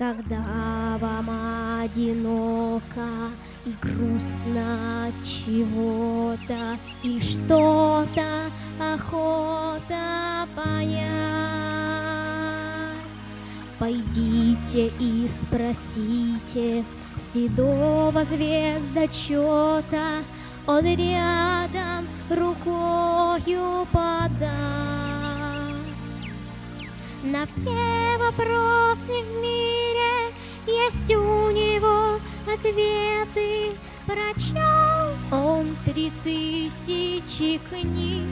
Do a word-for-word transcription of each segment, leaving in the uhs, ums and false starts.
Когда вам одиноко и грустно от чего-то, и что-то охота понять, пойдите и спросите седого звездочета, он рядом рукою подать. На все вопросы в мире есть у него ответы. Прочел он три тысячи книг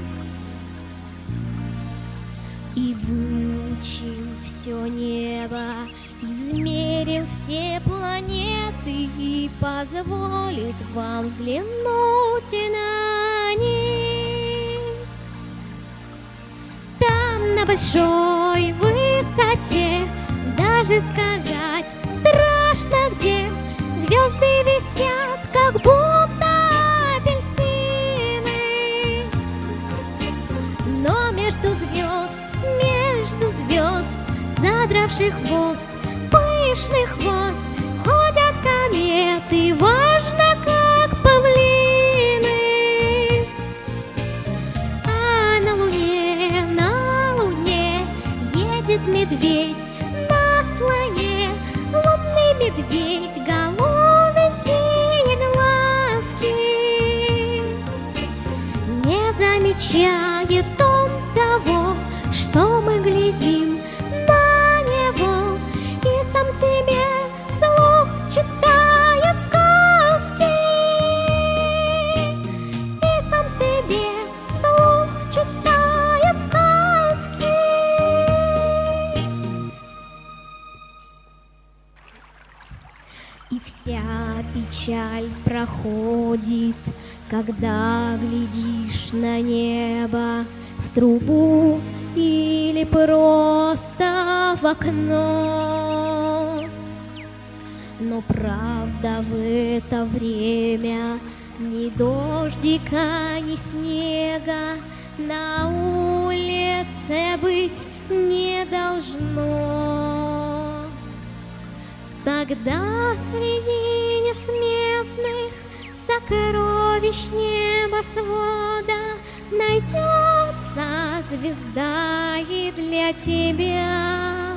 и выучил все небо, измерил все планеты и позволит вам взглянуть на них. Там на большой высоте даже сказать страшно где. Звезды висят, как будто апельсины, но между звезд, между звезд, задравший хвост, пышный хвост, ходят кометы, важно, как павлины. А на луне, на луне едет медведь на слоне, лунный медведь, голубенькие глазки. Не замечает он того, что мы глядим на него, и сам себе вслух читает сказки, и сам себе вслух читает сказки. И вся печаль проходит, когда глядишь на небо, в трубу или просто в окно. Но правда в это время ни дождика, ни снега на улице быть не должно. Тогда среди несметных сокровищ небосвода найдется звезда и для тебя.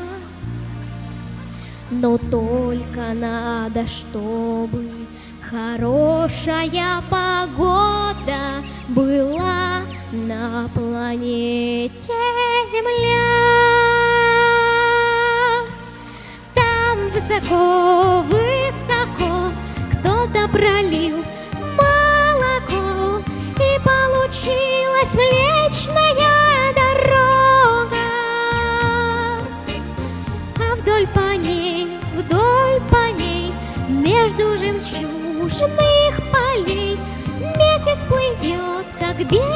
Но только надо, чтобы хорошая погода была на планете Земля. Там высоко-высоко кто-то пролил молоко, и получилась Млечная дорога. А вдоль по ней, вдоль по ней, между жемчужных полей месяц плывет, как белый